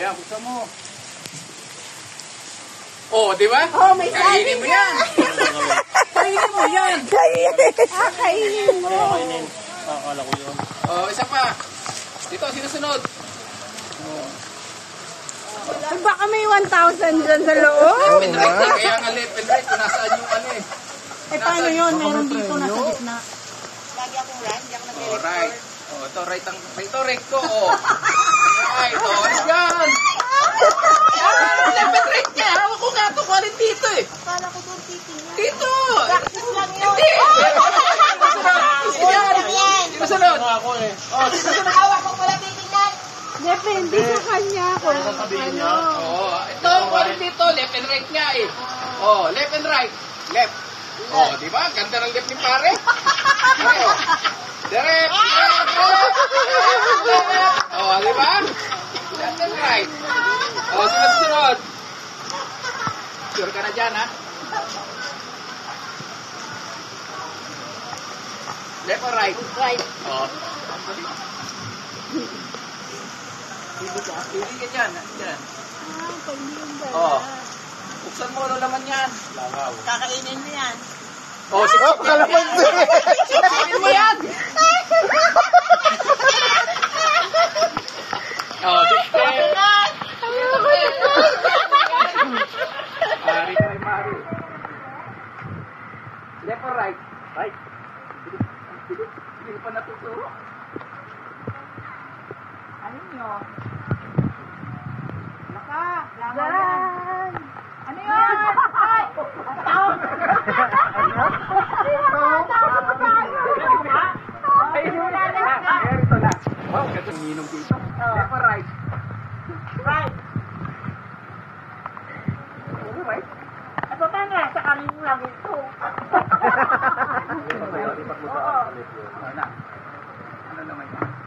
Ayan, buksan mo. Oh, di ba? Oh, may kainin mo yan. Kainin mo yan. Kainin mo. Kainin. Akala ko yun. Oh, isa pa. Dito, sinusunod. Baka may 1,000 dyan sa loob. Kaya nga left and right, kung nasaan yung ano eh. Eh, paano yun? Meron dito nasa gitna. Lagi akong right, hindi ako Oh, nag-elector. right. Oh, ito right ang ito right ko. Oh. Right, oh, ano yan? Left and right niya. Hawak ko nga ito, kunin dito eh. Akala ko doon titingnan. Dito. Practice lang yun. Hindi. Sinusunod. Ano ako eh. Oh, Hawak ko pala titingnan. Depende sa kanya kung sasabihin niya. ano. Oh, ito, kunin dito. Left and right niya eh. Oh, left and right. Left. Oh, di ba? Ganda ng left ni pare. Oh. Direct. Oh, di ba? Left and right. Oh, sunod-sunod. Sure ka na dyan, ha? Left or right? Right. Oh. Pili ka dyan. Dyan. Pag yung dala. Oh. Buksan mo, ano naman yan? langaw. Kakainin mo yan. Oh, siksipin mo yan! Oh, siksipin. Mari ka rin, Mari. Left or right? Right. Hindi pa natuturo. Ano nyo? Laka. Yan. Ano yun? Ay! Ito na. Wow, ganda ng minom dito. Left or right? Right. Ano, right? At pa nga, sa kanin mo lang ito. Lipat mo sa Oo. ano na? Ano naman yan?